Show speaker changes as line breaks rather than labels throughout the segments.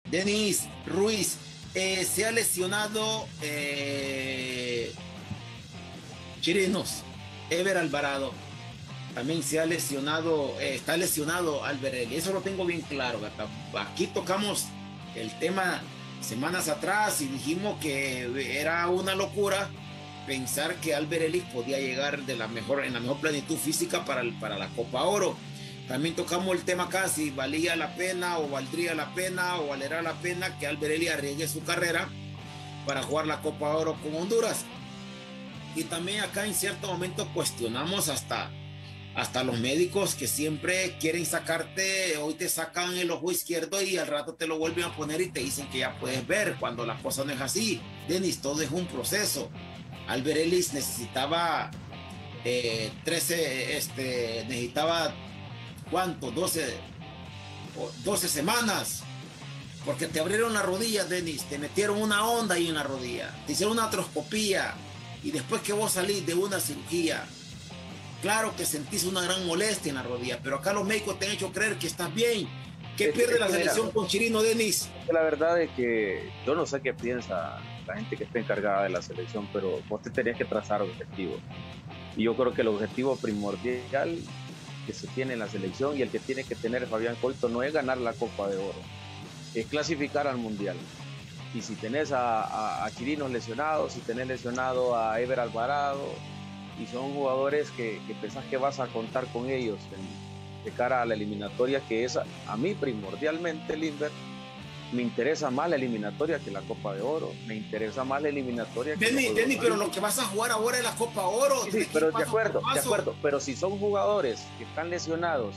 Denis Ruiz, se ha lesionado Chirinos, Ever Alvarado, también se ha lesionado, está lesionado Alberelli, eso lo tengo bien claro, ¿verdad? Aquí tocamos el tema semanas atrás y dijimos que era una locura pensar que Alberelli podía llegar en la mejor plenitud física para la Copa Oro. También tocamos el tema acá, si valía la pena o valdría la pena o valerá la pena que Alberelli arriesgue su carrera para jugar la Copa Oro con Honduras. Y también acá en cierto momento cuestionamos hasta los médicos que siempre quieren sacarte, hoy te sacan el ojo izquierdo y al rato te lo vuelven a poner y te dicen que ya puedes ver, cuando la cosa no es así. Denis, todo es un proceso. Alberelli necesitaba 13, necesitaba ¿cuánto? 12 semanas, porque te abrieron la rodilla, Denis, te metieron una onda ahí en la rodilla, te hicieron una artroscopía y después que vos salís de una cirugía, claro que sentís una gran molestia en la rodilla, pero acá los médicos te han hecho creer que estás bien. ¿Qué pierde la selección con Chirino, Denis?
La verdad es que yo no sé qué piensa la gente que está encargada de la selección, pero vos te tenés que trazar objetivos. Y yo creo que el objetivo primordial que se tiene en la selección y el que tiene que tener Fabián Coito no es ganar la Copa de Oro, es clasificar al Mundial. Y si tenés a Chirinos lesionados, si tenés lesionado a Ever Alvarado, y son jugadores que pensás que vas a contar con ellos de cara a la eliminatoria, que es a mí primordialmente, Lindbergh, me interesa más la eliminatoria que la Copa de Oro, me interesa más la eliminatoria que
Denis, pero lo que vas a jugar ahora es la Copa Oro.
Sí, pero de acuerdo, pero si son jugadores que están lesionados,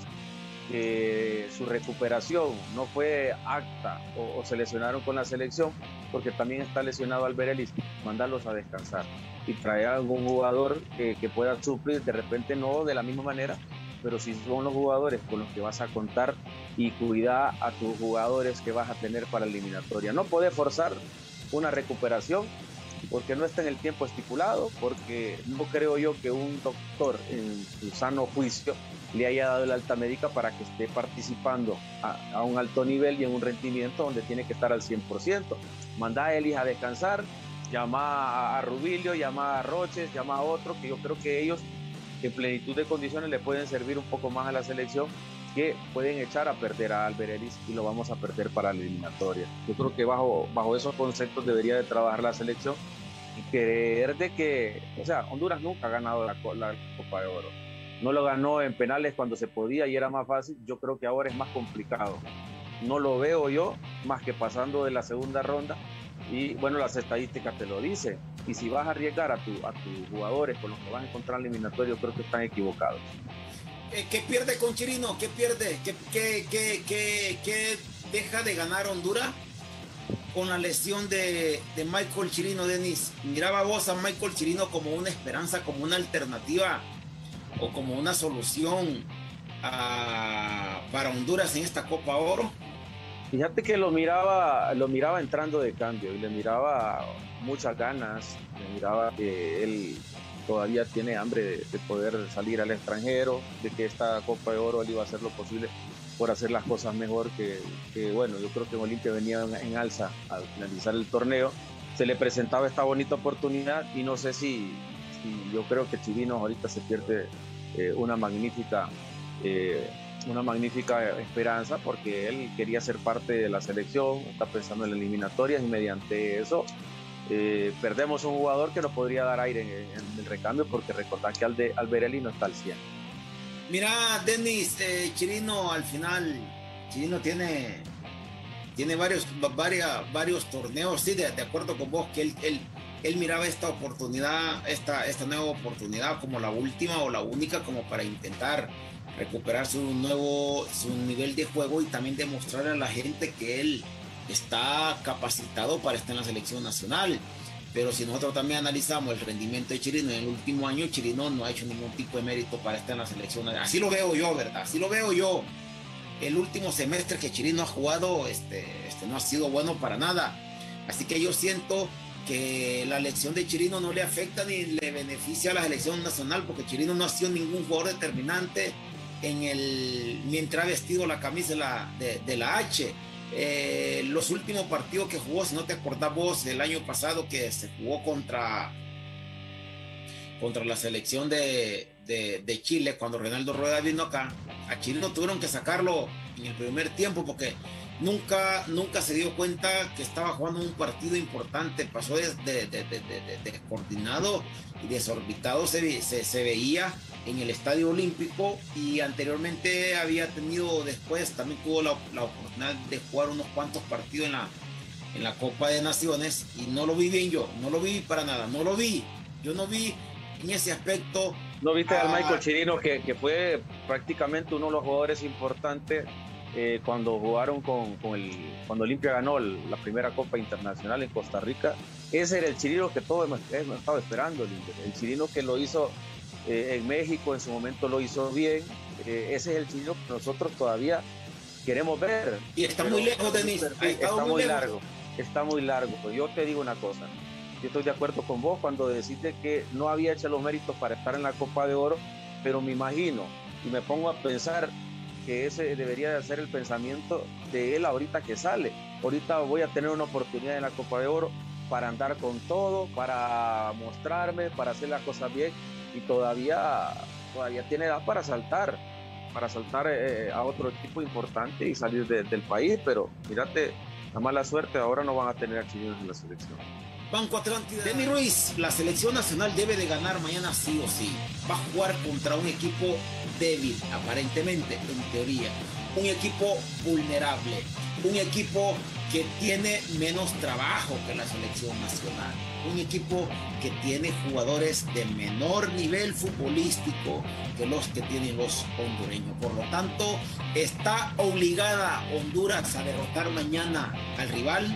que su recuperación no fue apta o se lesionaron con la selección, porque también está lesionado Alberelli, mandarlos a descansar y traer a algún jugador que pueda suplir, de repente no de la misma manera, pero si son los jugadores con los que vas a contar y cuidar a tus jugadores que vas a tener para la eliminatoria. No podés forzar una recuperación porque no está en el tiempo estipulado, porque no creo yo que un doctor en su sano juicio le haya dado la alta médica para que esté participando a un alto nivel y en un rendimiento donde tiene que estar al 100%. Mandá a Elis a descansar, llama a Rubilio, llama a Roches, llama a otro, que yo creo que ellos en plenitud de condiciones le pueden servir un poco más a la selección, que pueden echar a perder a Alberelli y lo vamos a perder para la eliminatoria. Yo creo que bajo esos conceptos debería de trabajar la selección y creer de que, o sea, Honduras nunca ha ganado la Copa de Oro. No lo ganó en penales cuando se podía y era más fácil. Yo creo que ahora es más complicado. No lo veo yo más que pasando de la segunda ronda y bueno, las estadísticas te lo dicen. Y si vas a arriesgar a tus jugadores con los que vas a encontrar en el eliminatorio, creo que están equivocados.
¿Qué pierde con Chirino? ¿Qué pierde? ¿Qué deja de ganar Honduras con la lesión de Michael Chirino, Denis? ¿Miraba vos a Michael Chirino como una esperanza, como una alternativa o como una solución para Honduras en esta Copa Oro?
Fíjate que lo miraba entrando de cambio y le miraba muchas ganas, le miraba que él todavía tiene hambre de poder salir al extranjero, de que esta Copa de Oro él iba a hacer lo posible por hacer las cosas mejor, que bueno, yo creo que Olimpia venía en alza al finalizar el torneo, se le presentaba esta bonita oportunidad y no sé si yo creo que Chirinos ahorita se pierde una magnífica esperanza, porque él quería ser parte de la selección, está pensando en la eliminatoria y mediante eso perdemos un jugador que nos podría dar aire en el recambio, porque recordad que Alberelli no está al 100.
Mira, Denis, Chirino al final, Chirino tiene varios torneos, sí, de acuerdo con vos, que él miraba esta oportunidad, esta nueva oportunidad como la última o la única, como para intentar recuperar su nivel de juego y también demostrarle a la gente que él está capacitado para estar en la selección nacional. Pero si nosotros también analizamos el rendimiento de Chirino en el último año, Chirino no ha hecho ningún tipo de mérito para estar en la selección. Así lo veo yo, ¿verdad? Así lo veo yo. El último semestre que Chirino ha jugado no ha sido bueno para nada. Así que yo siento que la elección de Chirino no le afecta ni le beneficia a la selección nacional, porque Chirino no ha sido ningún jugador determinante mientras ha vestido la camisa de la H. los últimos partidos que jugó, si no te acordás vos, el año pasado que se jugó contra la selección de Chile, cuando Reinaldo Rueda vino acá, a Chile no tuvieron que sacarlo en el primer tiempo porque nunca se dio cuenta que estaba jugando un partido importante. Pasó de descoordinado y desorbitado, se veía en el Estadio Olímpico, y anteriormente también tuvo la oportunidad de jugar unos cuantos partidos en la Copa de Naciones, y no lo vi bien no lo vi para nada, yo no vi en ese aspecto.
¿No viste al Michael Chirino, que fue prácticamente uno de los jugadores importantes cuando jugaron cuando Olimpia ganó la primera Copa Internacional en Costa Rica? Ese era el Chirino que todos hemos estado esperando, el Chirino que lo hizo en México, en su momento lo hizo bien. Ese es el Chirino que nosotros todavía queremos ver.
Y está muy lejos, Denis.
Está muy largo. Pues yo te digo una cosa, yo estoy de acuerdo con vos cuando decís de que no había hecho los méritos para estar en la Copa de Oro, pero me imagino y me pongo a pensar que ese debería de ser el pensamiento de él ahorita que sale. Ahorita voy a tener una oportunidad en la Copa de Oro para andar con todo, para mostrarme, para hacer las cosas bien, y todavía tiene edad para saltar a otro equipo importante y salir del país. Pero mírate, la mala suerte, ahora no van a tener acciones en la selección.
Banco Atlántida. Denis Ruiz, la selección nacional debe de ganar mañana sí o sí. Va a jugar contra un equipo débil, aparentemente, en teoría. Un equipo vulnerable. Un equipo que tiene menos trabajo que la selección nacional. Un equipo que tiene jugadores de menor nivel futbolístico que los que tienen los hondureños. Por lo tanto, está obligada Honduras a derrotar mañana al rival.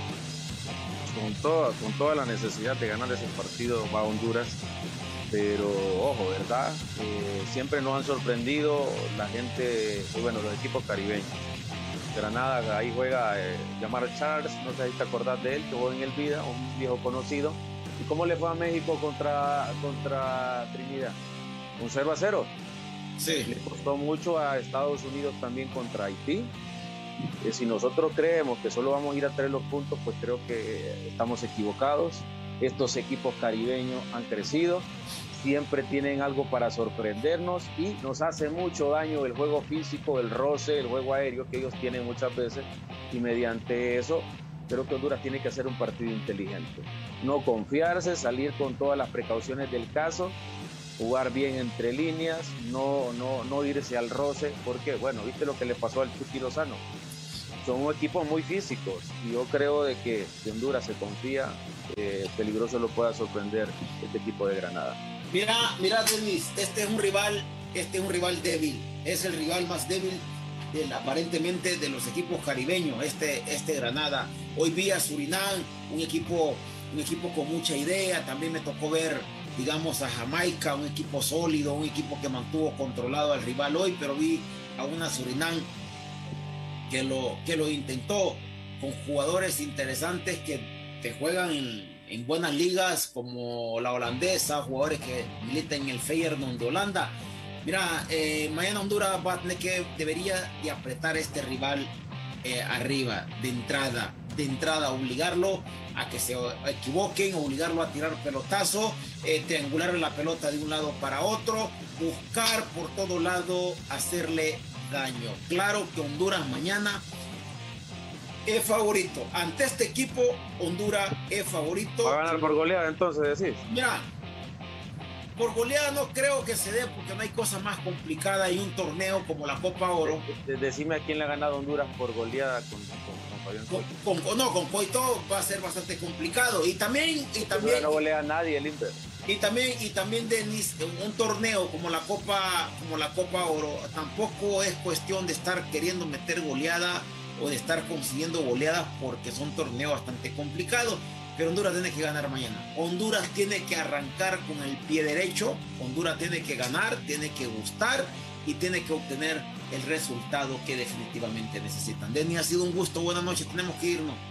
Con toda la necesidad de ganar ese partido va Honduras, pero ojo, ¿verdad? Siempre nos han sorprendido la gente, los equipos caribeños. Granada, ahí juega Yamar Charles, no sé si te acordás de él, que jugó en el Vida, un viejo conocido. ¿Y cómo le fue a México contra Trinidad? 0-0.
Sí.
Le costó mucho a Estados Unidos también contra Haití. Si nosotros creemos que solo vamos a ir a traer los puntos, pues creo que estamos equivocados. Estos equipos caribeños han crecido, siempre tienen algo para sorprendernos, y nos hace mucho daño el juego físico, el roce, el juego aéreo que ellos tienen muchas veces, y mediante eso creo que Honduras tiene que hacer un partido inteligente, no confiarse, salir con todas las precauciones del caso, jugar bien entre líneas, no irse al roce, porque viste lo que le pasó al Chucky Lozano. Son equipos muy físicos, y yo creo de que si Honduras se confía, peligroso lo pueda sorprender este equipo de Granada.
Mira, Denis, este es un rival débil, es el rival más débil aparentemente de los equipos caribeños, este Granada. Hoy vi a Surinam, un equipo con mucha idea. También me tocó ver, digamos, a Jamaica, un equipo sólido, un equipo que mantuvo controlado al rival hoy, pero vi a una Surinam que lo intentó, con jugadores interesantes que juegan en buenas ligas como la holandesa, jugadores que militan en el Feyenoord de Holanda. Mira, mañana Honduras debería de apretar a este rival arriba, de entrada, obligarlo a que se equivoquen, obligarlo a tirar pelotazo, triangular la pelota de un lado para otro, buscar por todo lado hacerle daño. Claro que Honduras mañana es favorito. Ante este equipo, Honduras es favorito.
¿Va a ganar por goleada entonces, decís?
Mira, por goleada no creo que se dé, porque no hay cosa más complicada en un torneo como la Copa Oro.
Decime a quién le ha ganado Honduras por goleada con Fabián Coito.
Con Coito va a ser bastante complicado. Y también
no golea a nadie el Inter.
Y también, Denis, un torneo como la Copa Oro tampoco es cuestión de estar queriendo meter goleada o de estar consiguiendo goleadas, porque son torneos bastante complicados. Pero Honduras tiene que ganar mañana. Honduras tiene que arrancar con el pie derecho. Honduras tiene que ganar, tiene que gustar y tiene que obtener el resultado que definitivamente necesitan. Denis, ha sido un gusto. Buenas noches. Tenemos que irnos.